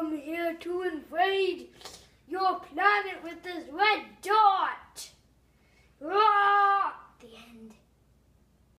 come here to invade your planet with this red dot.